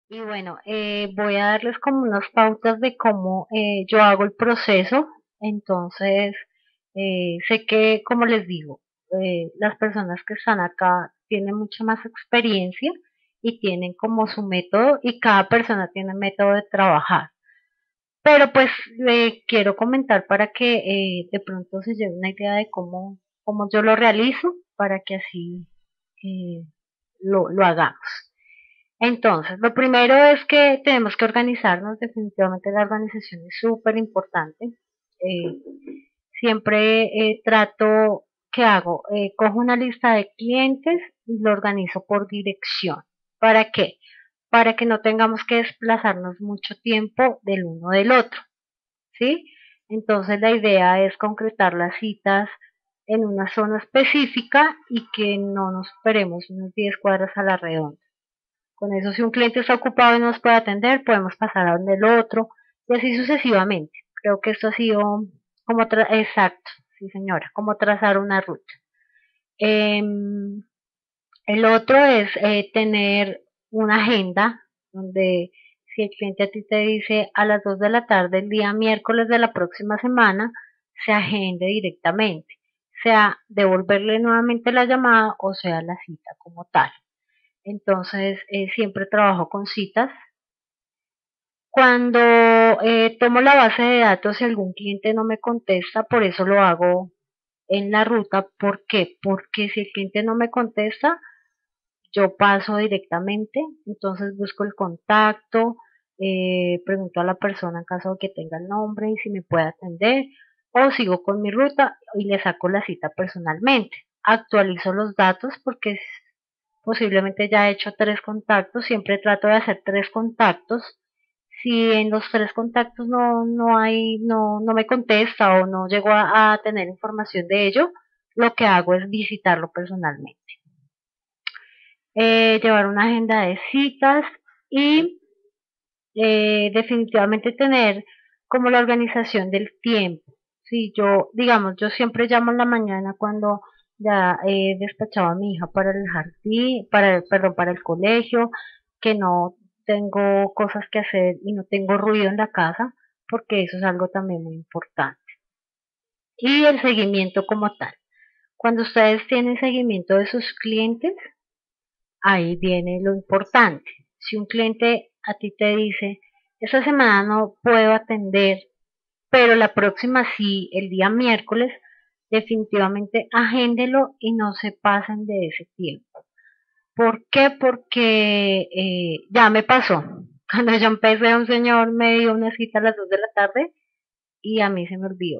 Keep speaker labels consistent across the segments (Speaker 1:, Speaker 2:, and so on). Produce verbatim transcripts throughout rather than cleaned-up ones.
Speaker 1: Y bueno, eh, voy a darles como unas pautas de cómo eh, yo hago el proceso. Entonces, eh, sé que, como les digo, eh, las personas que están acá tienen mucha más experiencia y tienen como su método y cada persona tiene método de trabajar. Pero pues le quiero comentar para que eh, de pronto se lleve una idea de cómo, cómo yo lo realizo para que así eh, lo, lo hagamos. Entonces, lo primero es que tenemos que organizarnos, definitivamente la organización es súper importante. Eh, siempre eh, trato, ¿qué hago? Eh, cojo una lista de clientes y lo organizo por dirección. ¿Para qué? Para que no tengamos que desplazarnos mucho tiempo del uno del otro, ¿sí? Entonces la idea es concretar las citas en una zona específica y que no nos esperemos unos diez cuadras a la redonda. Con eso, si un cliente está ocupado y no nos puede atender, podemos pasar a donde el otro y así sucesivamente. Creo que esto ha sido como, exacto, sí señora, como trazar una ruta. Eh, el otro es eh, tener una agenda donde si el cliente a ti te dice a las dos de la tarde el día miércoles de la próxima semana, se agende directamente, sea devolverle nuevamente la llamada o sea la cita como tal. Entonces, eh, siempre trabajo con citas. Cuando eh, tomo la base de datos, si algún cliente no me contesta, por eso lo hago en la ruta. ¿Por qué? Porque si el cliente no me contesta, yo paso directamente, entonces busco el contacto, eh, pregunto a la persona en caso de que tenga el nombre y si me puede atender, o sigo con mi ruta y le saco la cita personalmente. Actualizo los datos porque posiblemente ya he hecho tres contactos, siempre trato de hacer tres contactos. Si en los tres contactos no, no hay, no, no me contesta o no llego a, a tener información de ello, lo que hago es visitarlo personalmente. Eh, llevar una agenda de citas y eh, definitivamente tener como la organización del tiempo. Si yo, digamos, yo siempre llamo en la mañana cuando ya he despachado a mi hija para el jardín, para el, perdón, para el colegio, que no tengo cosas que hacer y no tengo ruido en la casa, porque eso es algo también muy importante. Y el seguimiento como tal. Cuando ustedes tienen seguimiento de sus clientes, ahí viene lo importante. Si un cliente a ti te dice, esta semana no puedo atender, pero la próxima sí, el día miércoles, definitivamente agéndelo y no se pasen de ese tiempo. ¿Por qué? Porque eh, ya me pasó. Cuando yo empecé, un señor me dio una cita a las dos de la tarde y a mí se me olvidó.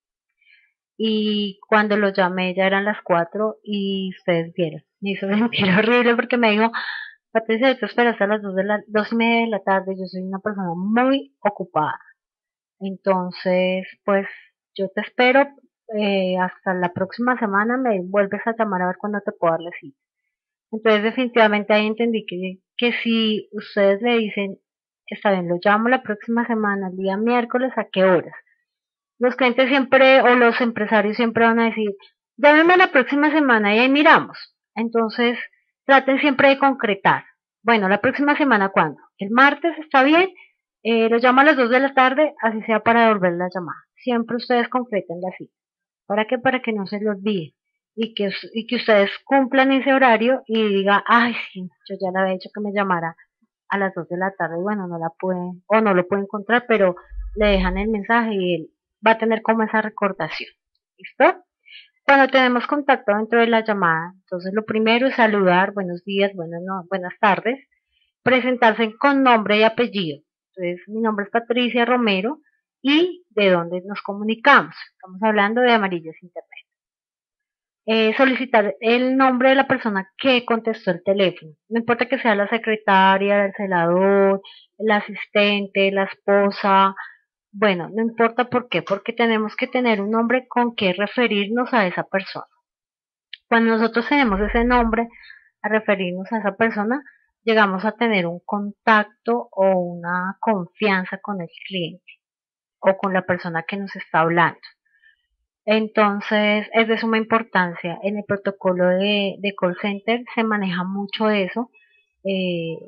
Speaker 1: Y cuando lo llamé ya eran las cuatro y ustedes vieron, me hizo sentir horrible porque me dijo, Patricia, tú esperas hasta las dos de la, dos y media de la tarde, yo soy una persona muy ocupada. Entonces, pues yo te espero eh, hasta la próxima semana, me vuelves a llamar a ver cuándo te puedo dar la cita. Entonces, definitivamente ahí entendí que, que si ustedes le dicen, está bien, lo llamo la próxima semana, el día miércoles, ¿a qué horas? Los clientes siempre, o los empresarios siempre van a decir, llámeme la próxima semana y ahí miramos. Entonces, traten siempre de concretar. Bueno, la próxima semana, ¿cuándo? El martes, ¿está bien? Eh, lo llamo a las dos de la tarde, así sea para devolver la llamada. Siempre ustedes concreten la cita. ¿Para qué? Para que no se le olvide. Y que, y que ustedes cumplan ese horario y diga, ay, sí, yo ya le había dicho que me llamara a las dos de la tarde, y bueno, no la puede, o no lo puede encontrar, pero le dejan el mensaje y él va a tener como esa recordación. ¿Listo? Cuando tenemos contacto dentro de la llamada, entonces lo primero es saludar, buenos días, buenas, no, buenas tardes, presentarse con nombre y apellido. Entonces, mi nombre es Patricia Romero y de dónde nos comunicamos. Estamos hablando de Amarillas Internet. Eh, solicitar el nombre de la persona que contestó el teléfono. No importa que sea la secretaria, el celador, el asistente, la esposa. Bueno, no importa por qué, porque tenemos que tener un nombre con que referirnos a esa persona. Cuando nosotros tenemos ese nombre a referirnos a esa persona, llegamos a tener un contacto o una confianza con el cliente o con la persona que nos está hablando. Entonces, es de suma importancia. En el protocolo de, de call center se maneja mucho eso, eh,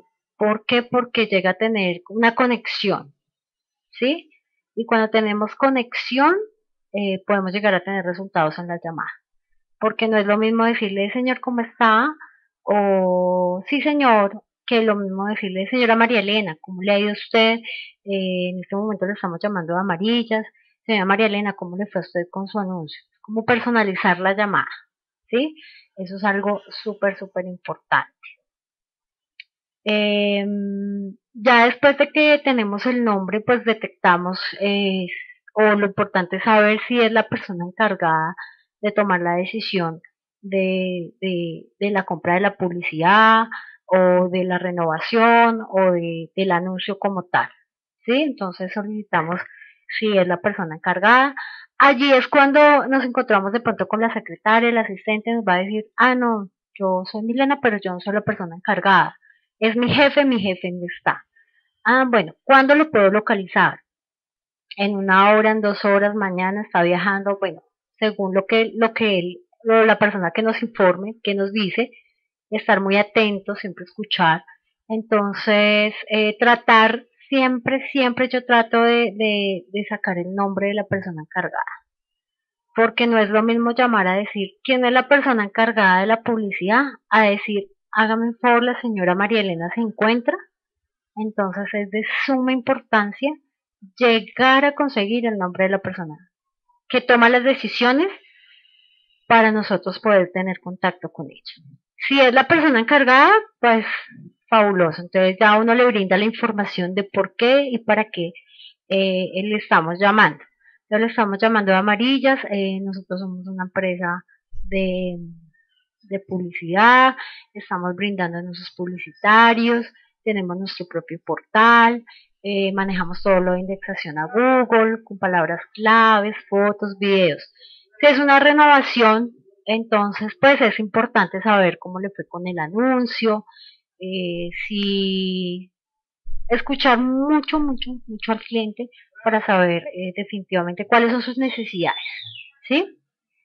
Speaker 1: ¿Por qué? Porque llega a tener una conexión, ¿sí? Y cuando tenemos conexión, eh, podemos llegar a tener resultados en la llamada. Porque no es lo mismo decirle, señor, ¿cómo está? O, sí, señor, que lo mismo decirle, señora María Elena, ¿cómo le ha ido a usted? Eh, en este momento le estamos llamando a Amarillas. Señora María Elena, ¿cómo le fue a usted con su anuncio? Como personalizar la llamada, ¿sí? Eso es algo súper, súper importante. Eh, ya después de que tenemos el nombre, pues detectamos, eh, o lo importante es saber si es la persona encargada de tomar la decisión de, de, de la compra de la publicidad o de la renovación o de, del anuncio como tal, ¿sí? Entonces solicitamos si es la persona encargada. Allí es cuando nos encontramos de pronto con la secretaria, el asistente nos va a decir, ah, no, yo soy Milena, pero yo no soy la persona encargada. Es mi jefe, mi jefe no está. Ah, bueno, ¿cuándo lo puedo localizar? En una hora, en dos horas, mañana, está viajando, bueno, según lo que, lo que él, lo, la persona que nos informe, que nos dice, estar muy atentos, siempre escuchar. Entonces, eh, tratar, siempre, siempre yo trato de, de, de sacar el nombre de la persona encargada. Porque no es lo mismo llamar a decir quién es la persona encargada de la publicidad, a decir, hágame un favor, la señora María Elena se encuentra. Entonces es de suma importancia llegar a conseguir el nombre de la persona que toma las decisiones para nosotros poder tener contacto con ella. Si es la persona encargada, pues fabuloso. Entonces ya uno le brinda la información de por qué y para qué eh, le estamos llamando. Entonces le estamos llamando a Amarillas. Eh, nosotros somos una empresa de, de publicidad, estamos brindando anuncios publicitarios, tenemos nuestro propio portal, eh, manejamos todo lo de indexación a Google, con palabras claves, fotos, videos. Si es una renovación, entonces pues es importante saber cómo le fue con el anuncio, eh, si escuchar mucho, mucho, mucho al cliente para saber eh, definitivamente cuáles son sus necesidades, ¿sí?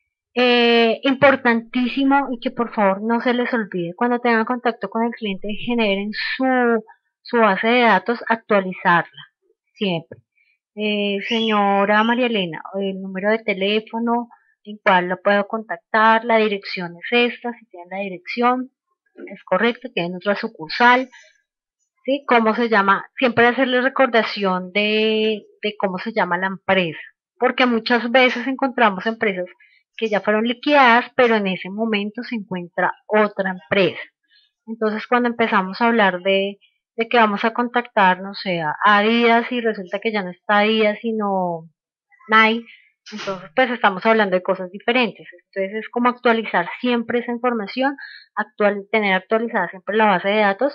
Speaker 1: Eh, importantísimo y que por favor no se les olvide, cuando tengan contacto con el cliente, generen su, su base de datos, actualizarla siempre. Eh, señora María Elena, el número de teléfono en cual la puedo contactar, la dirección es esta, si tienen la dirección, es correcto, tienen otra sucursal, ¿sí? ¿Cómo se llama? Siempre hacerle recordación de, de cómo se llama la empresa, porque muchas veces encontramos empresas que ya fueron liquidadas, pero en ese momento se encuentra otra empresa. Entonces, cuando empezamos a hablar de, de que vamos a contactar, no sé, a Adidas y resulta que ya no está Adidas, sino Nike, entonces pues estamos hablando de cosas diferentes. Entonces es como actualizar siempre esa información, actual, tener actualizada siempre la base de datos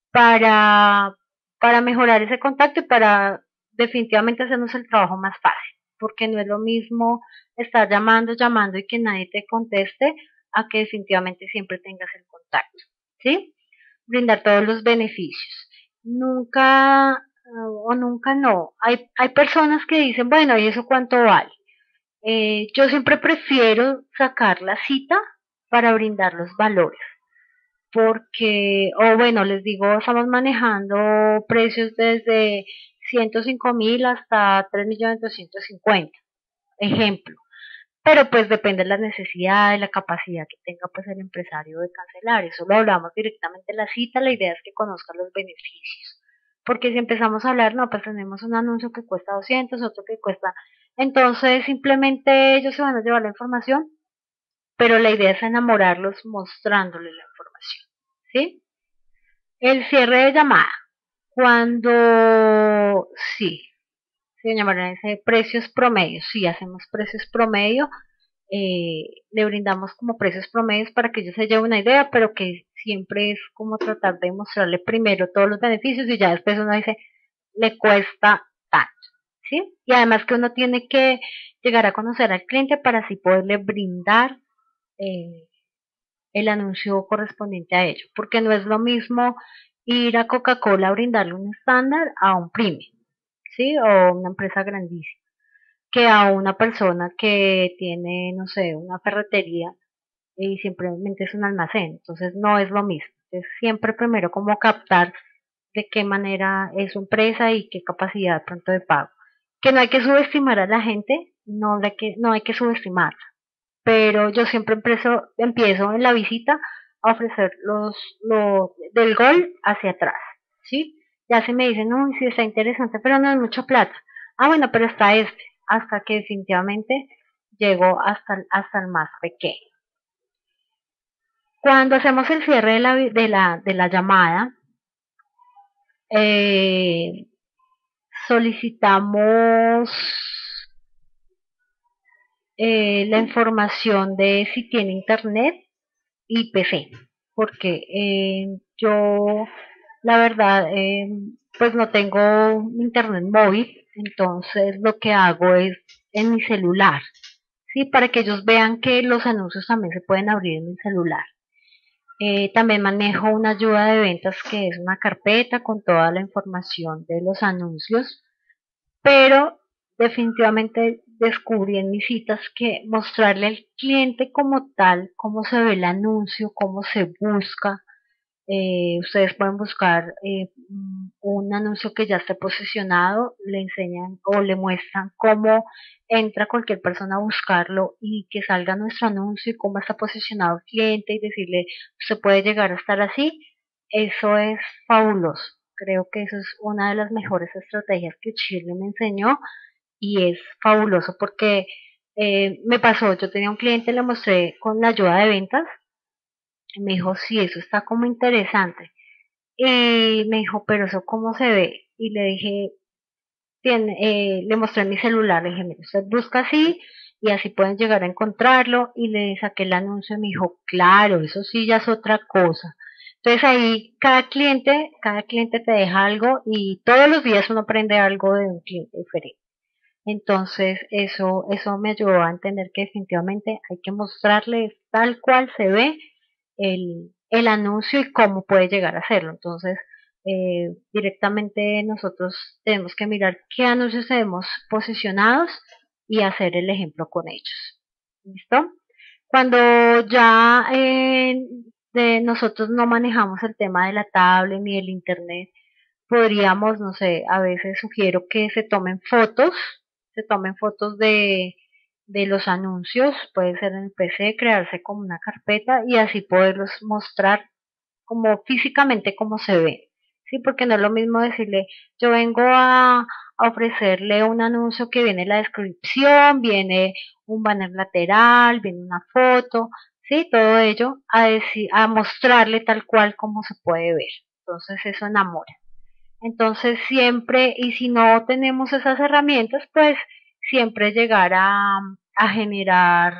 Speaker 1: para, para mejorar ese contacto y para definitivamente hacernos el trabajo más fácil, porque no es lo mismo estar llamando, llamando y que nadie te conteste a que definitivamente siempre tengas el contacto, ¿sí? Brindar todos los beneficios. Nunca uh, o nunca no. Hay, hay personas que dicen, bueno, ¿y eso cuánto vale? Eh, yo siempre prefiero sacar la cita para brindar los valores porque, o bueno, les digo, estamos manejando precios desde ciento cinco mil hasta tres millones doscientos cincuenta, ejemplo. Pero pues depende de la necesidad, de la capacidad que tenga pues el empresario de cancelar. Eso lo hablamos directamente en la cita, la idea es que conozca los beneficios. Porque si empezamos a hablar, no, pues tenemos un anuncio que cuesta doscientos, otro que cuesta. Entonces simplemente ellos se van a llevar la información, pero la idea es enamorarlos mostrándoles la información. ¿Sí? El cierre de llamada. Cuando, sí, se llamarán ese precios promedio. Sí, hacemos precios promedio. Eh, le brindamos como precios promedios para que ellos se lleven una idea, pero que siempre es como tratar de mostrarle primero todos los beneficios y ya después uno dice, le cuesta tanto. ¿Sí? Y además que uno tiene que llegar a conocer al cliente para así poderle brindar eh, el anuncio correspondiente a ello, porque no es lo mismo ir a Coca-Cola a brindarle un estándar a un pyme, ¿sí? O una empresa grandísima, que a una persona que tiene, no sé, una ferretería y simplemente es un almacén, entonces no es lo mismo. Es siempre primero como captar de qué manera es su empresa y qué capacidad de pronto de pago. Que no hay que subestimar a la gente, no hay que, no hay que subestimar, pero yo siempre empiezo, empiezo en la visita a ofrecer los, los del gol hacia atrás, ¿sí? Ya se me dicen, uy, sí está interesante, pero no es mucha plata. Ah, bueno, pero está este, hasta que definitivamente llego hasta, hasta el más pequeño. Cuando hacemos el cierre de la, de la, de la llamada, eh, solicitamos eh, la información de si tiene internet y P C, porque eh, yo, la verdad, eh, pues no tengo internet móvil, entonces lo que hago es en mi celular, ¿sí? Para que ellos vean que los anuncios también se pueden abrir en mi celular. Eh, también manejo una ayuda de ventas que es una carpeta con toda la información de los anuncios, pero definitivamente descubrí en mis citas que mostrarle al cliente como tal, cómo se ve el anuncio, cómo se busca. Eh, ustedes pueden buscar eh, un anuncio que ya esté posicionado, le enseñan o le muestran cómo entra cualquier persona a buscarlo y que salga nuestro anuncio y cómo está posicionado el cliente y decirle, se puede llegar a estar así. Eso es fabuloso. Creo que eso es una de las mejores estrategias que Chile me enseñó y es fabuloso porque eh, me pasó, yo tenía un cliente, le mostré con la ayuda de ventas y me dijo, sí, eso está como interesante. Y me dijo, pero eso cómo se ve. Y le dije, tiene, eh, le mostré mi celular, le dije, mire, usted busca así y así pueden llegar a encontrarlo. Y le saqué el anuncio y me dijo, claro, eso sí ya es otra cosa. Entonces ahí cada cliente, cada cliente te deja algo y todos los días uno aprende algo de un cliente diferente. Entonces eso, eso me ayudó a entender que definitivamente hay que mostrarles tal cual se ve el, el anuncio y cómo puede llegar a hacerlo. Entonces, eh, directamente nosotros tenemos que mirar qué anuncios tenemos posicionados y hacer el ejemplo con ellos. ¿Listo? Cuando ya eh, de nosotros no manejamos el tema de la tablet ni del internet, podríamos, no sé, a veces sugiero que se tomen fotos, se tomen fotos de, de los anuncios, puede ser en el P C, crearse como una carpeta y así poderlos mostrar como físicamente cómo se ve. Sí, porque no es lo mismo decirle, yo vengo a, a ofrecerle un anuncio que viene en la descripción, viene un banner lateral, viene una foto, sí, todo ello a decir, a mostrarle tal cual como se puede ver. Entonces eso enamora. Entonces siempre, y si no tenemos esas herramientas, pues siempre llegar a, a generar,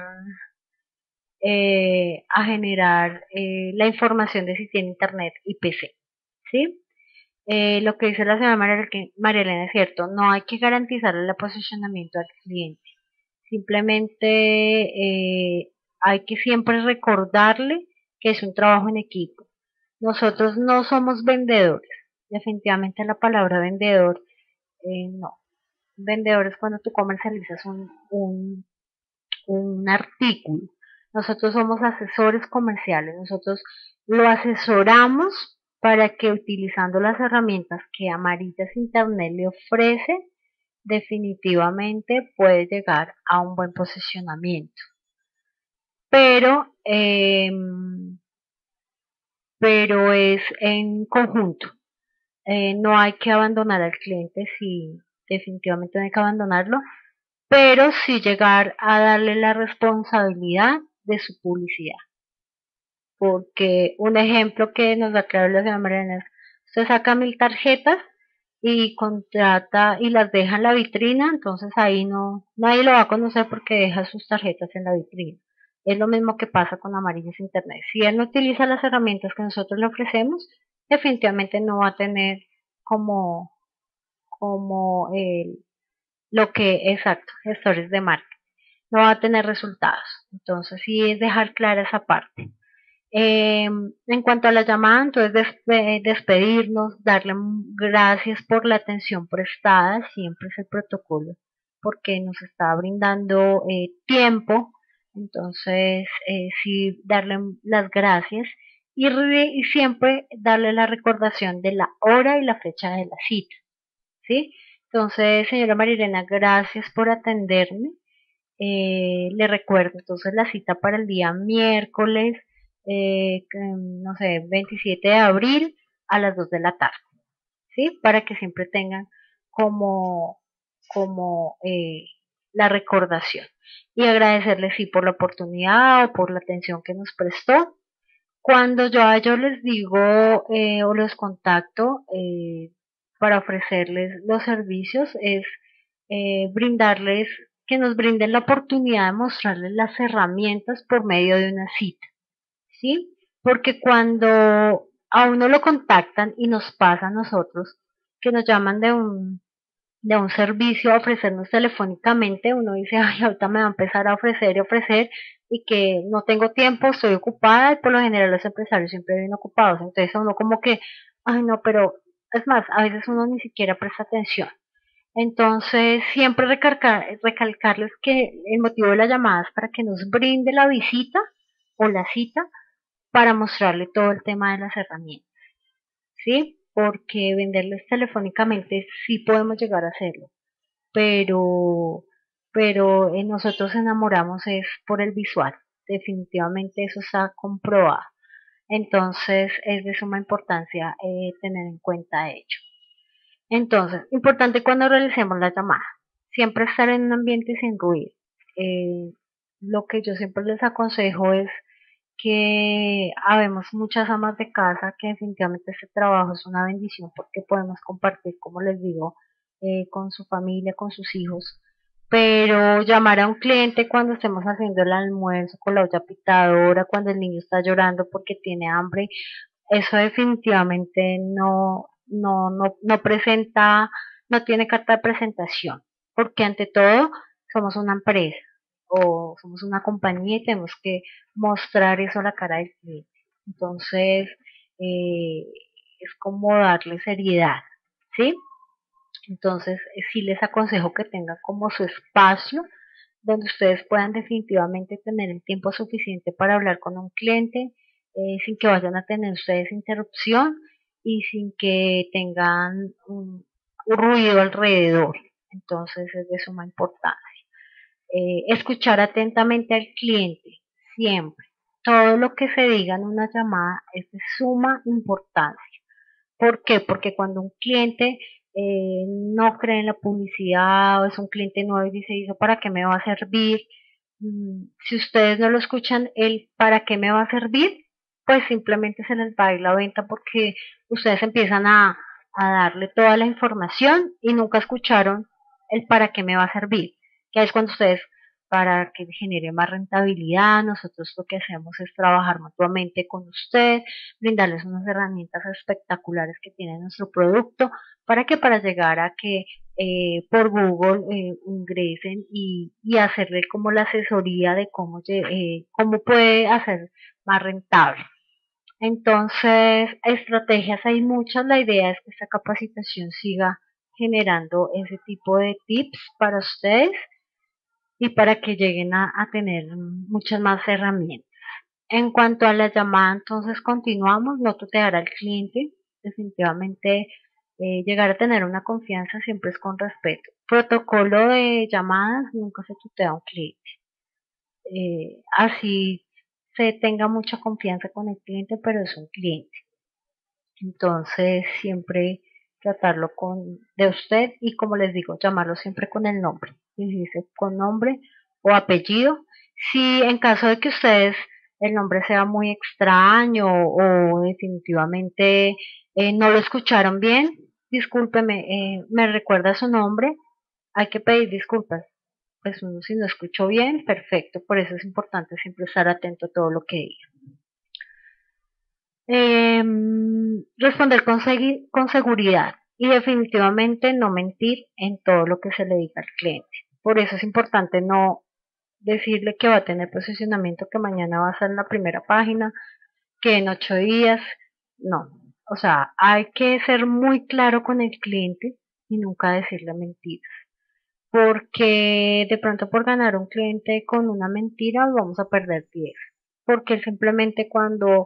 Speaker 1: eh, a generar eh, la información de si tiene internet y P C, ¿sí? Eh, lo que dice la señora María, María Elena es cierto, no hay que garantizar el posicionamiento al cliente, simplemente eh, hay que siempre recordarle que es un trabajo en equipo. Nosotros no somos vendedores, definitivamente la palabra vendedor, eh, no. Vendedor es cuando tú comercializas un, un, un artículo. Nosotros somos asesores comerciales, nosotros lo asesoramos para que utilizando las herramientas que Amarillas Internet le ofrece, definitivamente puede llegar a un buen posicionamiento. Pero, eh, pero es en conjunto. Eh, no hay que abandonar al cliente, sí, definitivamente no hay que abandonarlo, pero sí llegar a darle la responsabilidad de su publicidad. Porque un ejemplo que nos da claro la señora Mariana es, usted saca mil tarjetas y contrata y las deja en la vitrina, entonces ahí no, nadie lo va a conocer porque deja sus tarjetas en la vitrina. Es lo mismo que pasa con Amarillas Internet. Si él no utiliza las herramientas que nosotros le ofrecemos, definitivamente no va a tener como, como el, lo que, exacto, gestores de marca. No va a tener resultados. Entonces sí es dejar clara esa parte. Eh, en cuanto a la llamada, entonces despe despedirnos, darle gracias por la atención prestada, siempre es el protocolo, porque nos está brindando eh, tiempo, entonces eh, sí darle las gracias y, re- y siempre darle la recordación de la hora y la fecha de la cita, ¿sí? Entonces, señora Marilena, gracias por atenderme. Eh, le recuerdo entonces la cita para el día miércoles, eh, que, no sé, veintisiete de abril a las dos de la tarde, ¿sí? Para que siempre tengan como, como eh, la recordación. Y agradecerle, sí, por la oportunidad o por la atención que nos prestó. Cuando yo a ellos les digo eh, o los contacto eh, para ofrecerles los servicios, es eh, brindarles, que nos brinden la oportunidad de mostrarles las herramientas por medio de una cita, ¿sí? Porque cuando a uno lo contactan y nos pasa a nosotros, que nos llaman de un, de un servicio a ofrecernos telefónicamente, uno dice, ay, ahorita me va a empezar a ofrecer y ofrecer y que no tengo tiempo, estoy ocupada y por lo general los empresarios siempre vienen ocupados, entonces uno como que, ay no, pero es más, a veces uno ni siquiera presta atención. Entonces, siempre recalcar, recalcarles que el motivo de la llamada es para que nos brinde la visita o la cita para mostrarle todo el tema de las herramientas, ¿sí? Porque venderles telefónicamente sí podemos llegar a hacerlo, pero, pero eh, nosotros enamoramos es por el visual, definitivamente eso está comprobado. Entonces es de suma importancia eh, tener en cuenta ello. Entonces, importante cuando realicemos la llamada, siempre estar en un ambiente sin ruido. Eh, lo que yo siempre les aconsejo es que habemos muchas amas de casa que definitivamente este trabajo es una bendición porque podemos compartir, como les digo, eh, con su familia, con sus hijos, pero llamar a un cliente cuando estemos haciendo el almuerzo con la olla pitadora, cuando el niño está llorando porque tiene hambre, eso definitivamente no, no, no, no presenta, no tiene carta de presentación, porque ante todo somos una empresa o somos una compañía y tenemos que mostrar eso a la cara del cliente. Entonces, eh, es como darle seriedad, ¿sí? Entonces, eh, sí les aconsejo que tengan como su espacio donde ustedes puedan definitivamente tener el tiempo suficiente para hablar con un cliente eh, sin que vayan a tener ustedes interrupción y sin que tengan un, un ruido alrededor. Entonces, es de suma importancia. Eh, escuchar atentamente al cliente, siempre. Todo lo que se diga en una llamada es de suma importancia. ¿Por qué? Porque cuando un cliente eh, no cree en la publicidad o es un cliente nuevo y dice, ¿eso para qué me va a servir? Mm, si ustedes no lo escuchan, el ¿para qué me va a servir? Pues simplemente se les va a ir la venta porque ustedes empiezan a, a darle toda la información y nunca escucharon el ¿para qué me va a servir? Que es cuando ustedes, para que genere más rentabilidad, nosotros lo que hacemos es trabajar mutuamente con usted, brindarles unas herramientas espectaculares que tiene nuestro producto, para que para llegar a que eh, por Google eh, ingresen y, y, hacerle como la asesoría de cómo, eh, cómo puede hacer más rentable. Entonces, estrategias hay muchas, la idea es que esta capacitación siga generando ese tipo de tips para ustedes y para que lleguen a, a tener muchas más herramientas. En cuanto a la llamada, entonces continuamos, no tutear al cliente, definitivamente eh, llegar a tener una confianza siempre es con respeto. Protocolo de llamadas, nunca se tutea a un cliente. Eh, así se tenga mucha confianza con el cliente, pero es un cliente. Entonces siempre tratarlo con de usted y como les digo, llamarlo siempre con el nombre. Si dice con nombre o apellido. Si en caso de que ustedes el nombre sea muy extraño o definitivamente eh, no lo escucharon bien, discúlpeme, eh, me recuerda su nombre, hay que pedir disculpas. Pues uno si no escuchó bien, perfecto, por eso es importante siempre estar atento a todo lo que diga. Eh, responder con, con seguridad y definitivamente no mentir en todo lo que se le diga al cliente. Por eso es importante no decirle que va a tener posicionamiento, que mañana va a ser en la primera página, que en ocho días, no. O sea, hay que ser muy claro con el cliente y nunca decirle mentiras. Porque de pronto por ganar un cliente con una mentira vamos a perder diez. Porque simplemente cuando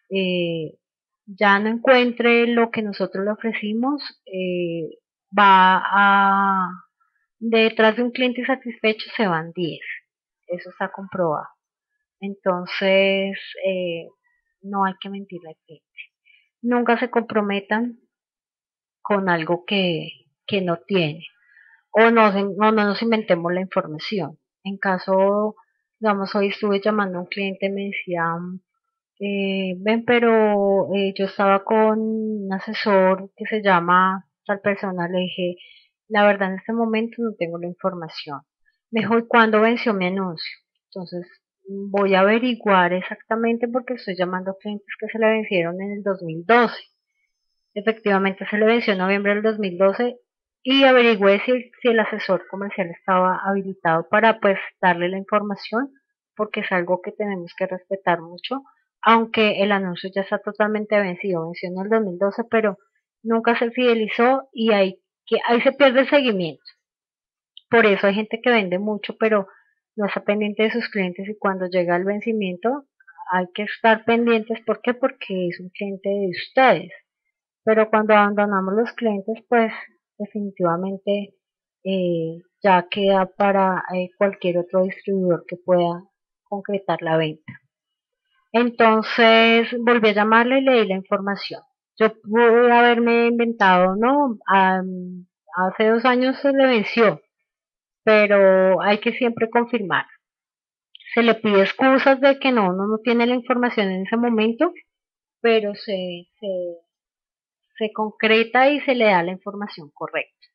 Speaker 1: eh, ya no encuentre lo que nosotros le ofrecimos, eh, va a, detrás de un cliente satisfecho se van diez. Eso está comprobado. Entonces, eh, no hay que mentirle al cliente. Nunca se comprometan con algo que, que no tiene. O no, no, no nos inventemos la información. En caso, digamos, hoy estuve llamando a un cliente y me decía, eh, ven, pero eh, yo estaba con un asesor que se llama tal persona, le dije, la verdad en este momento no tengo la información. Me dijo, ¿y cuándo venció mi anuncio? Entonces, voy a averiguar exactamente porque estoy llamando a clientes que se le vencieron en el dos mil doce. Efectivamente se le venció en noviembre del dos mil doce y averigüé si, si el asesor comercial estaba habilitado para pues darle la información porque es algo que tenemos que respetar mucho, aunque el anuncio ya está totalmente vencido, venció en el dos mil doce, pero nunca se fidelizó y ahí, que, ahí se pierde el seguimiento. Por eso hay gente que vende mucho, pero no está pendiente de sus clientes y cuando llega el vencimiento hay que estar pendientes. ¿Por qué? Porque es un cliente de ustedes. Pero cuando abandonamos los clientes, pues definitivamente eh, ya queda para eh, cualquier otro distribuidor que pueda concretar la venta. Entonces volví a llamarle y le di la información. Yo pude haberme inventado, ¿no? Um, hace dos años se le venció, pero hay que siempre confirmar. Se le pide excusas de que no, uno no tiene la información en ese momento, pero se, se se concreta y se le da la información correcta.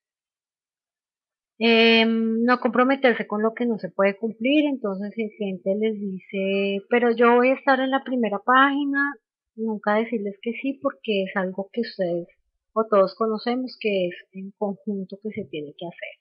Speaker 1: Eh, no comprometerse con lo que no se puede cumplir, entonces si el cliente les dice, pero yo voy a estar en la primera página, nunca decirles que sí porque es algo que ustedes o todos conocemos que es en conjunto que se tiene que hacer.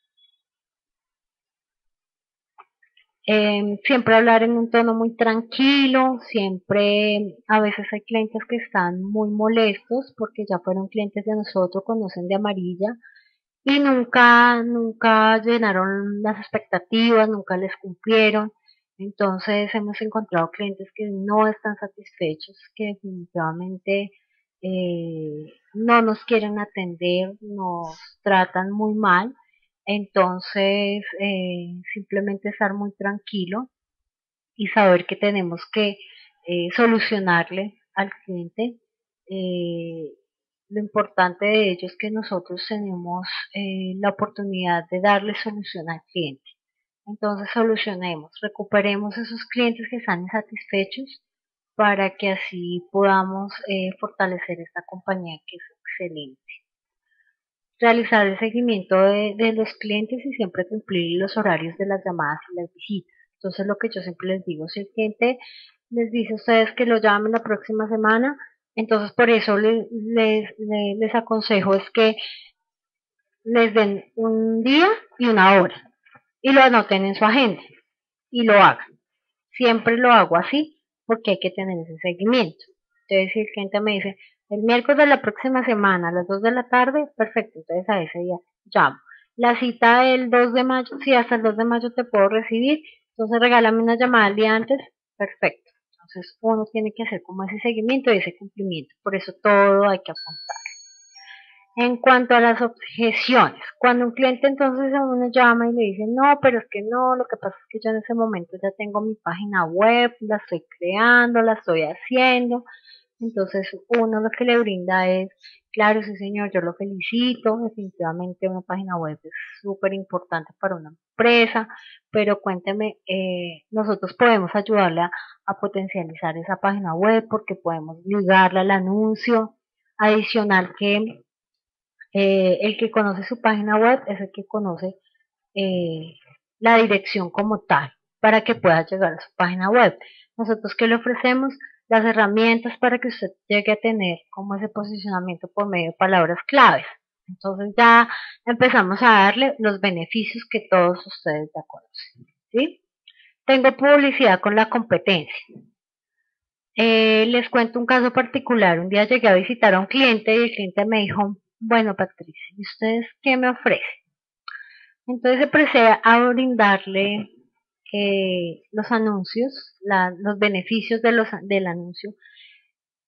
Speaker 1: Eh, siempre hablar en un tono muy tranquilo, siempre, a veces hay clientes que están muy molestos porque ya fueron clientes de nosotros, conocen de amarilla, y nunca, nunca llenaron las expectativas, nunca les cumplieron. Entonces hemos encontrado clientes que no están satisfechos, que definitivamente eh, no nos quieren atender, nos tratan muy mal. Entonces, eh, simplemente estar muy tranquilo y saber que tenemos que eh, solucionarle al cliente. Eh, lo importante de ello es que nosotros tenemos eh, la oportunidad de darle solución al cliente. Entonces solucionemos, recuperemos esos clientes que están insatisfechos para que así podamos eh, fortalecer esta compañía que es excelente. Realizar el seguimiento de, de los clientes y siempre cumplir los horarios de las llamadas y las visitas. Entonces lo que yo siempre les digo, si el cliente les dice a ustedes que lo llamen la próxima semana, entonces por eso les, les, les, les aconsejo es que les den un día y una hora y lo anoten en su agenda y lo hagan. Siempre lo hago así porque hay que tener ese seguimiento. Entonces si el cliente me dice, el miércoles de la próxima semana a las dos de la tarde, perfecto, entonces a ese día llamo. La cita del dos de mayo, si hasta el dos de mayo te puedo recibir, entonces regálame una llamada el día antes, perfecto. Entonces uno tiene que hacer como ese seguimiento y ese cumplimiento, por eso todo hay que apuntar. En cuanto a las objeciones, cuando un cliente entonces a uno llama y le dice, no, pero es que no, lo que pasa es que yo en ese momento ya tengo mi página web, la estoy creando, la estoy haciendo, entonces uno lo que le brinda es, claro, sí señor, yo lo felicito, definitivamente una página web es súper importante para una empresa, pero cuénteme, eh, nosotros podemos ayudarle a, a potencializar esa página web porque podemos ligarla al anuncio adicional que eh, el que conoce su página web es el que conoce eh, la dirección como tal para que pueda llegar a su página web. Nosotros que le ofrecemos las herramientas para que usted llegue a tener como ese posicionamiento por medio de palabras claves. Entonces ya empezamos a darle los beneficios que todos ustedes ya conocen. ¿Sí? Tengo publicidad con la competencia. Eh, les cuento un caso particular. Un día llegué a visitar a un cliente y el cliente me dijo, bueno, Patricia, ¿y ustedes qué me ofrecen? Entonces empecé a brindarle eh, los anuncios, la, los beneficios de los, del anuncio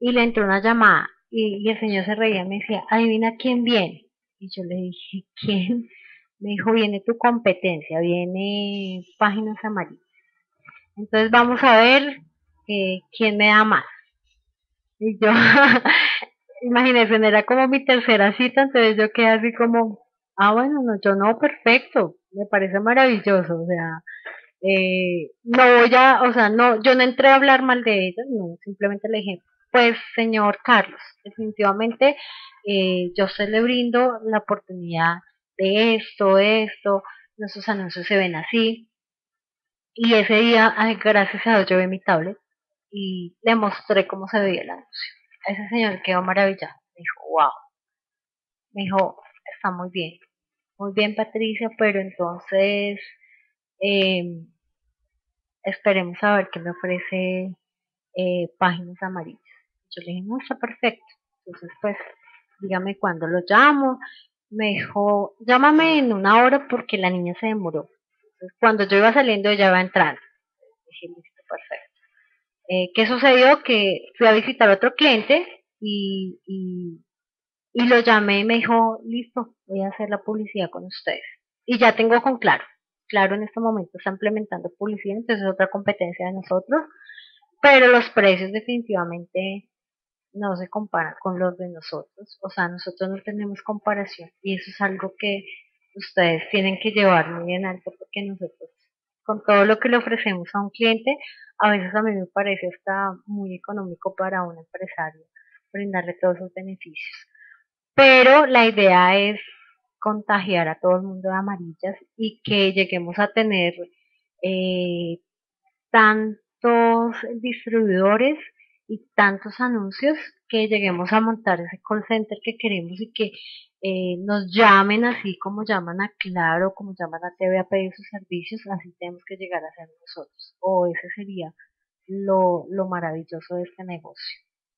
Speaker 1: y le entró una llamada y, y el señor se reía y me decía, adivina quién viene. Y yo le dije, ¿quién? Me dijo, viene tu competencia, viene Páginas Amarillas. Entonces vamos a ver eh, quién me da más. Y yo, imagínense, era como mi tercera cita, entonces yo quedé así como, ah, bueno, no, yo no, perfecto, me parece maravilloso, o sea, eh, no voy a, o sea, no, yo no entré a hablar mal de ella, no, simplemente le dije, pues, señor Carlos, definitivamente eh, yo se le brindo la oportunidad de esto, de esto, nuestros anuncios se ven así, y ese día, ay, gracias a Dios, yo vi mi tablet y le mostré cómo se veía el anuncio. Ese señor quedó maravillado. Me dijo, wow. Me dijo, está muy bien. Muy bien, Patricia, pero entonces eh, esperemos a ver qué me ofrece eh, Páginas Amarillas. Yo le dije, no, está perfecto. Entonces, pues, dígame cuándo lo llamo. Me dijo, llámame en una hora porque la niña se demoró. Entonces, cuando yo iba saliendo, ella iba entrando. Dije, listo, perfecto. Eh, ¿Qué sucedió? Que fui a visitar a otro cliente y, y, y lo llamé y me dijo, listo, voy a hacer la publicidad con ustedes. Y ya tengo con Claro. Claro, en este momento está implementando publicidad, entonces es otra competencia de nosotros, pero los precios definitivamente no se comparan con los de nosotros. O sea, nosotros no tenemos comparación y eso es algo que ustedes tienen que llevar muy en alto porque nosotros, con todo lo que le ofrecemos a un cliente, a veces a mí me parece hasta muy económico para un empresario brindarle todos esos beneficios. Pero la idea es contagiar a todo el mundo de amarillas y que lleguemos a tener eh, tantos distribuidores y tantos anuncios que lleguemos a montar ese call center que queremos y que eh, nos llamen así como llaman a Claro, como llaman a T V a pedir sus servicios, así tenemos que llegar a ser nosotros. O ese sería lo, lo maravilloso de este negocio.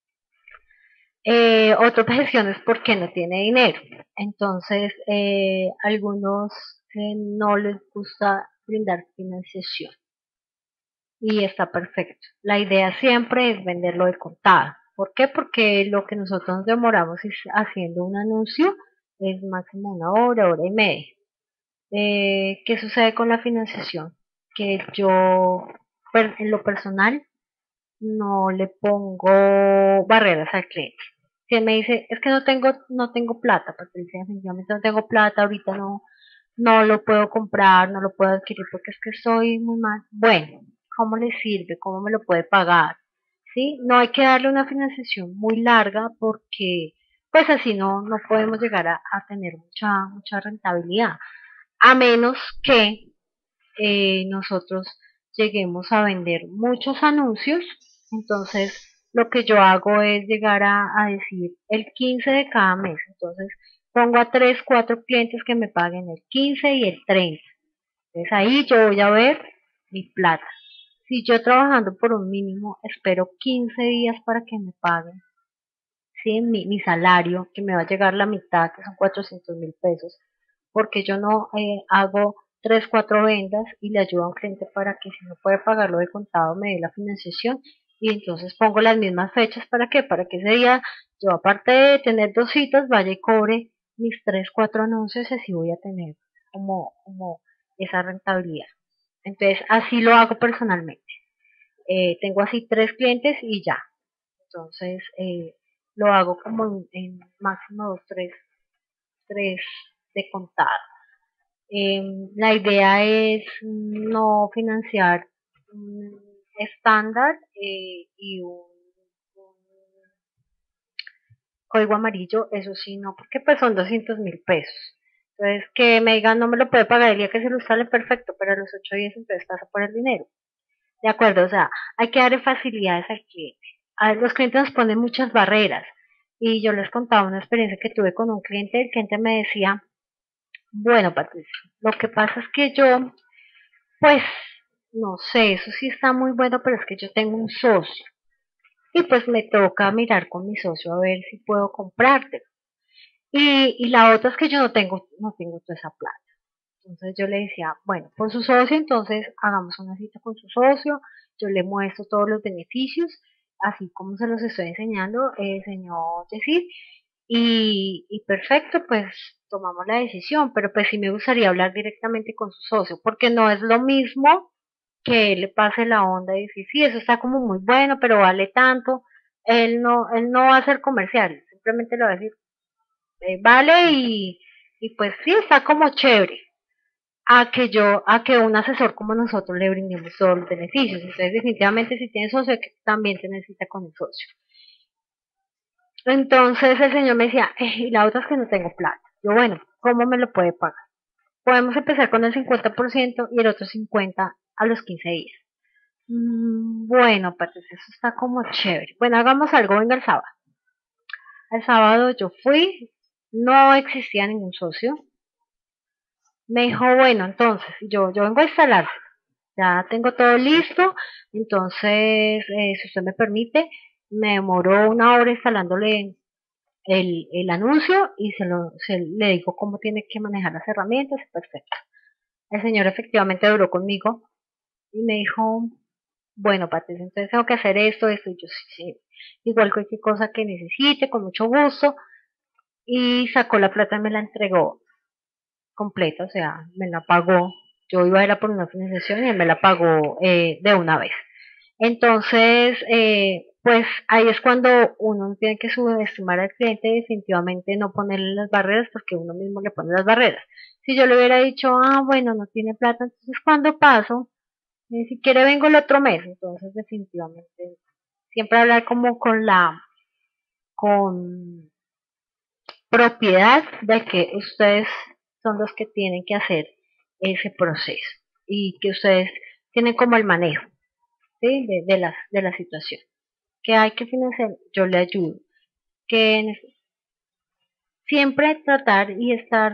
Speaker 1: Eh, otra objeción es porque no tiene dinero. Entonces, eh, algunos eh, no les gusta brindar financiación y está perfecto. La idea siempre es venderlo de contado. ¿Por qué? Porque lo que nosotros nos demoramos es haciendo un anuncio es máximo una hora, hora y media. Eh, ¿Qué sucede con la financiación? Que yo, en lo personal, no le pongo barreras al cliente. Si él me dice, es que no tengo, no tengo plata, Patricia, definitivamente no tengo plata, ahorita no, no lo puedo comprar, no lo puedo adquirir porque es que estoy muy mal. Bueno, ¿cómo le sirve? ¿Cómo me lo puede pagar? ¿Sí? No hay que darle una financiación muy larga porque pues así no, no podemos llegar a, a tener mucha, mucha rentabilidad. A menos que eh, nosotros lleguemos a vender muchos anuncios, entonces lo que yo hago es llegar a, a decir el quince de cada mes, entonces pongo a tres, cuatro clientes que me paguen el quince y el treinta, entonces ahí yo voy a ver mi plata. Si yo trabajando por un mínimo espero quince días para que me paguen, ¿sí? mi, mi salario, que me va a llegar la mitad, que son cuatrocientos mil pesos, porque yo no eh, hago tres, cuatro vendas y le ayudo a un cliente para que si no puede pagarlo de contado me dé la financiación y entonces pongo las mismas fechas, ¿para qué? Para que ese día yo aparte de tener dos citas vaya y cobre mis tres, cuatro anuncios y así voy a tener como, como esa rentabilidad. Entonces así lo hago personalmente. Eh, tengo así tres clientes y ya. Entonces eh, lo hago como en, en máximo dos, tres, tres de contado. Eh, la idea es no financiar un estándar eh, y un, un, código amarillo, eso sí, no, porque pues son doscientos mil pesos. Entonces, que me digan no me lo puede pagar el día que se lo sale, perfecto, pero a los ocho días entonces pasa por el dinero. De acuerdo, o sea, hay que darle facilidades al cliente. A ver, los clientes nos ponen muchas barreras. Y yo les contaba una experiencia que tuve con un cliente, el cliente me decía, bueno, Patricia, lo que pasa es que yo pues, no sé, eso sí está muy bueno, pero es que yo tengo un socio. Y pues me toca mirar con mi socio a ver si puedo comprarte. Y, y la otra es que yo no tengo, no tengo toda esa plata. Entonces yo le decía, bueno, por su socio, entonces hagamos una cita con su socio, yo le muestro todos los beneficios, así como se los estoy enseñando, eh, señor Yesid, y, y perfecto, pues tomamos la decisión, pero pues sí me gustaría hablar directamente con su socio, porque no es lo mismo que él le pase la onda y decir, sí, eso está como muy bueno, pero vale tanto. Él no, él no va a ser comercial, simplemente le va a decir, eh, vale y, y pues sí, está como chévere. A que yo, a que un asesor como nosotros le brindemos todos los beneficios. Entonces, definitivamente, si tiene socio, que también se necesita con el socio. Entonces, el señor me decía, eh, y la otra es que no tengo plata. Yo, bueno, ¿cómo me lo puede pagar? Podemos empezar con el cincuenta por ciento y el otro cincuenta por ciento a los quince días. Mm, bueno, Patricia, eso está como chévere. Bueno, hagamos algo, venga el sábado. El sábado yo fui, no existía ningún socio. Me dijo, bueno, entonces, yo, yo vengo a instalar, ya tengo todo listo, entonces, eh, si usted me permite, me demoró una hora instalándole el, el anuncio y se lo, se, le digo cómo tiene que manejar las herramientas, perfecto. El señor efectivamente duró conmigo y me dijo, bueno, Patricia, entonces tengo que hacer esto, esto, y yo sí, sí, igual cualquier cosa que necesite, con mucho gusto, y sacó la plata y me la entregó completa, o sea, me la pagó. Yo iba a ir a por una financiación y él me la pagó eh, de una vez. Entonces, eh, pues ahí es cuando uno tiene que subestimar al cliente, definitivamente no ponerle las barreras porque uno mismo le pone las barreras. Si yo le hubiera dicho, ah, bueno, no tiene plata, entonces cuando paso, eh, si quiere vengo el otro mes, entonces definitivamente siempre hablar como con la, con propiedad de que ustedes son los que tienen que hacer ese proceso y que ustedes tienen como el manejo, ¿sí? de, de, la, de la situación. Que hay que financiar, yo le ayudo. Que siempre tratar y estar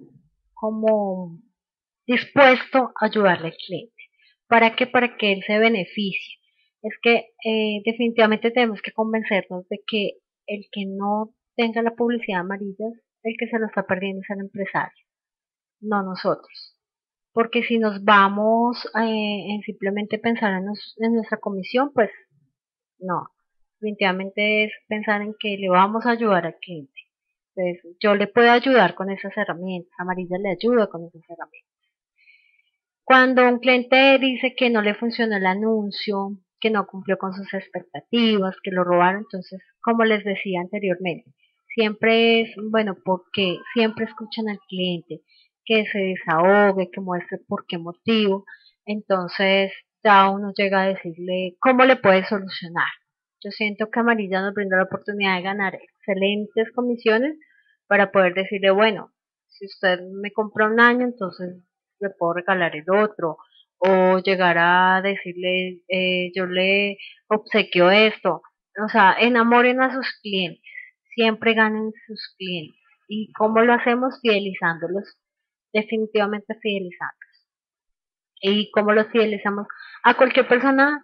Speaker 1: como dispuesto a ayudarle al cliente. ¿Para qué? Para que él se beneficie. Es que eh, definitivamente tenemos que convencernos de que el que no tenga la publicidad amarilla, el que se lo está perdiendo es el empresario, no nosotros. Porque si nos vamos eh, en simplemente pensar en, nos, en nuestra comisión, pues no. Definitivamente es pensar en que le vamos a ayudar al cliente. Entonces, yo le puedo ayudar con esas herramientas, Amarilla le ayuda con esas herramientas. Cuando un cliente dice que no le funcionó el anuncio, que no cumplió con sus expectativas, que lo robaron, entonces, como les decía anteriormente, siempre es, bueno, porque siempre escuchan al cliente, que se desahogue, que muestre por qué motivo, entonces ya uno llega a decirle cómo le puede solucionar. Yo siento que Amarilla nos brinda la oportunidad de ganar excelentes comisiones para poder decirle, bueno, si usted me compra un año, entonces le puedo regalar el otro, o llegar a decirle, eh, yo le obsequio esto, o sea, enamoren a sus clientes, siempre ganen sus clientes. ¿Y cómo lo hacemos? Fidelizándolos, definitivamente fidelizándolos. ¿Y cómo los fidelizamos? A cualquier persona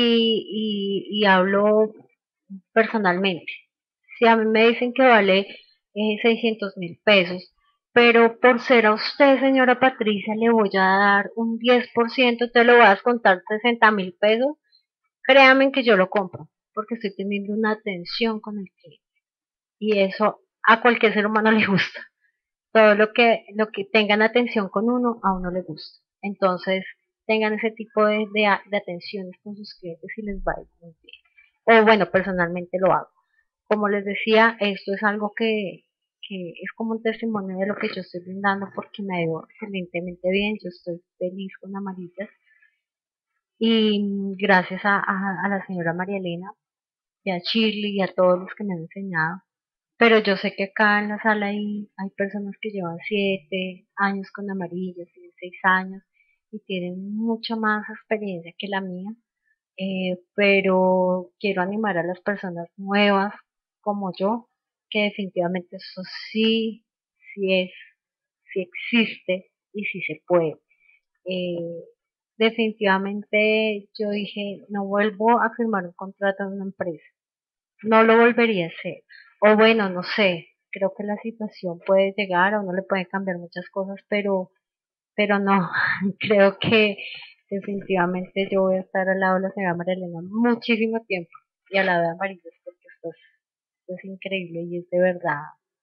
Speaker 1: y, y, y hablo personalmente. Si a mí me dicen que vale eh, seiscientos mil pesos, pero por ser a usted, señora Patricia, le voy a dar un diez por ciento, te lo voy a descontar sesenta mil pesos, créanme que yo lo compro, porque estoy teniendo una atención con el cliente. Y eso a cualquier ser humano le gusta. Todo lo que, lo que tengan atención con uno, a uno le gusta. Entonces, tengan ese tipo de, de, de atenciones con sus clientes y les va a ir muy bien. O bueno, personalmente lo hago. Como les decía, esto es algo que, que es como un testimonio de lo que yo estoy brindando porque me ha ido excelentemente bien, yo estoy feliz con Amarillas y gracias a, a, a la señora María Elena y a Shirley y a todos los que me han enseñado. Pero yo sé que acá en la sala hay, hay personas que llevan siete años con Amarillas, tienen seis años y tienen mucha más experiencia que la mía, eh, pero quiero animar a las personas nuevas como yo, que definitivamente eso sí, sí es, sí existe y sí se puede. Eh, definitivamente yo dije, no vuelvo a firmar un contrato en una empresa, no lo volvería a hacer. O bueno, no sé, creo que la situación puede llegar, a uno le pueden cambiar muchas cosas, pero, pero no, creo que definitivamente yo voy a estar al lado de la señora María Elena muchísimo tiempo. y hablaba de amarillos porque esto es, esto es increíble y es de verdad.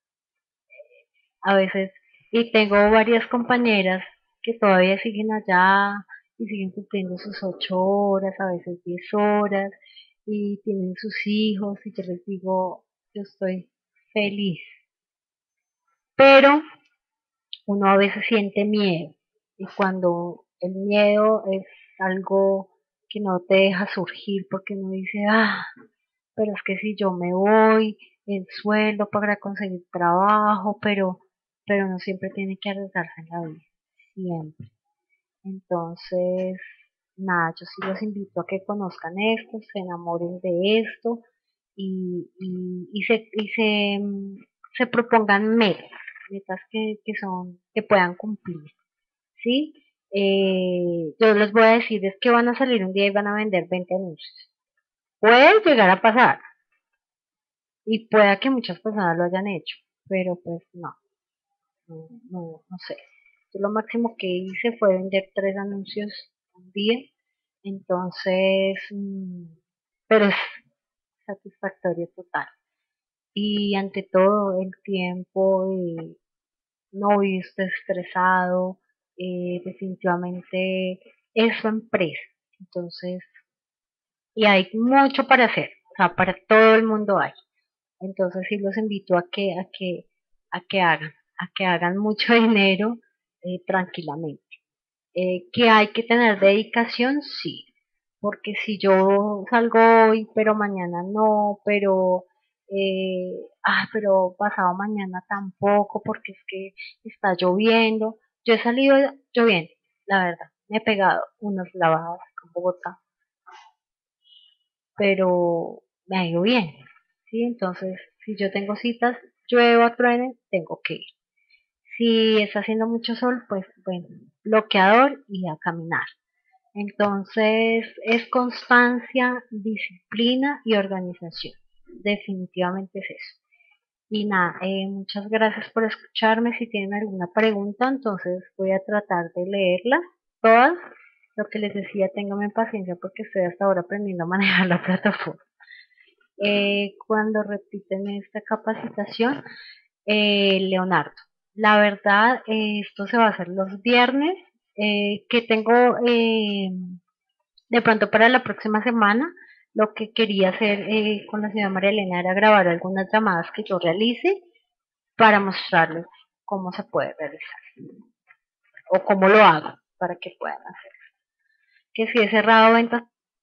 Speaker 1: A veces, y tengo varias compañeras que todavía siguen allá y siguen cumpliendo sus ocho horas, a veces diez horas, y tienen sus hijos, y yo les digo, yo estoy feliz, pero uno a veces siente miedo, y cuando el miedo es algo que no te deja surgir, porque uno dice, ah, pero es que si yo me voy, el sueldo para conseguir trabajo, pero, pero no siempre tiene que arriesgarse en la vida, siempre. Entonces, nada, yo sí los invito a que conozcan esto, se enamoren de esto y, y, y se, y se, mm, se propongan metas, metas que, que son, que puedan cumplir, ¿sí? Eh, yo les voy a decir es que van a salir un día y van a vender veinte anuncios. Puede llegar a pasar, y pueda que muchas personas lo hayan hecho, pero pues no, no, no, no sé. Yo lo máximo que hice fue vender tres anuncios un día, entonces, mm, pero es satisfactorio total. Y ante todo el tiempo, eh, no vive usted estresado, eh, definitivamente es su empresa, entonces, y hay mucho para hacer, o sea, para todo el mundo hay. Entonces sí los invito a que, a que, a que hagan, a que hagan mucho dinero eh, tranquilamente. Eh, que hay que tener dedicación, sí, porque si yo salgo hoy, pero mañana no, pero, eh, ah, pero pasado mañana tampoco, porque es que está lloviendo. Yo he salido lloviendo, la verdad, me he pegado unas lavadas con Bogotá, pero me ha ido bien, ¿sí? Entonces, si yo tengo citas, llueva, truene, tengo que ir. Si está haciendo mucho sol, pues bueno, bloqueador y a caminar. Entonces, es constancia, disciplina y organización. Definitivamente es eso. Y nada, eh, muchas gracias por escucharme. Si tienen alguna pregunta, entonces voy a tratar de leerlas todas. Lo que les decía, ténganme paciencia porque estoy hasta ahora aprendiendo a manejar la plataforma. Eh, cuando repiten esta capacitación, eh, Leonardo. La verdad, eh, esto se va a hacer los viernes, eh, que tengo eh, de pronto para la próxima semana. Lo que quería hacer eh, con la señora María Elena era grabar algunas llamadas que yo realice para mostrarles cómo se puede realizar o cómo lo hago para que puedan hacer. Que si he cerrado ventas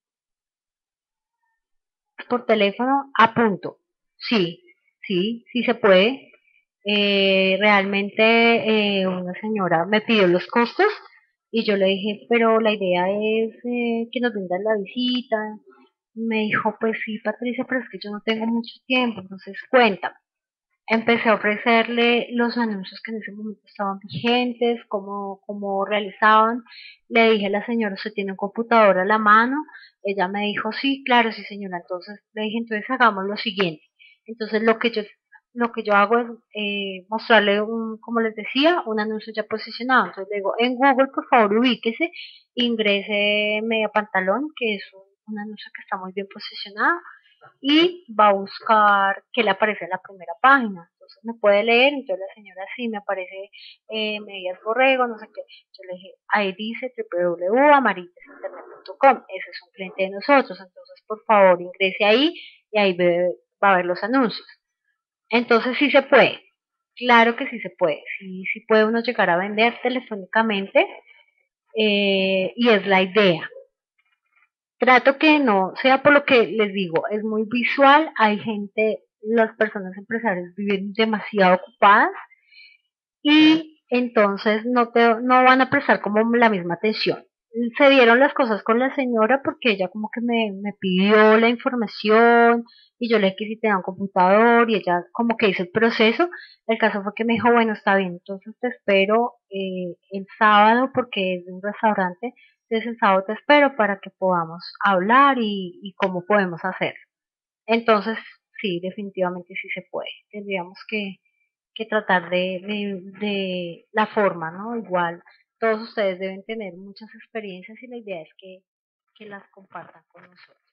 Speaker 1: por teléfono, a punto. Sí, sí, sí se puede. Eh, realmente eh, una señora me pidió los costos y yo le dije, pero la idea es eh, que nos vendan la visita. Me dijo, pues sí, Patricia, pero es que yo no tengo mucho tiempo, entonces cuéntame. Empecé a ofrecerle los anuncios que en ese momento estaban vigentes, cómo, cómo realizaban. Le dije a la señora, ¿usted tiene un computador a la mano? Ella me dijo, sí, claro, sí, señora. Entonces le dije, entonces hagamos lo siguiente. Entonces lo que yo, lo que yo hago es eh, mostrarle, un, como les decía, un anuncio ya posicionado. Entonces le digo, en Google, por favor, ubíquese, ingrese media pantalón, que es un, un anuncio que está muy bien posicionado y va a buscar qué le aparece en la primera página. Entonces me puede leer, entonces la señora sí me aparece eh, medias borrego, no sé qué. Yo le dije, ahí dice w w w punto amarillas internet punto com, ese es un cliente de nosotros, entonces por favor ingrese ahí y ahí ve, va a ver los anuncios. Entonces sí se puede, claro que sí se puede, sí, sí puede uno llegar a vender telefónicamente eh, y es la idea. Trato que no sea por lo que les digo, es muy visual, hay gente, las personas empresarias viven demasiado ocupadas y entonces no te, no van a prestar como la misma atención. Se dieron las cosas con la señora porque ella como que me, me pidió la información y yo le dije que si tenía un computador y ella como que hizo el proceso. El caso fue que me dijo, bueno, está bien, entonces te espero eh, el sábado porque es de un restaurante, entonces el sábado te espero para que podamos hablar y, y cómo podemos hacer. Entonces, sí, definitivamente sí se puede. Tendríamos que que tratar de, de, de la forma, ¿no? Igual, todos ustedes deben tener muchas experiencias y la idea es que, que las compartan con nosotros.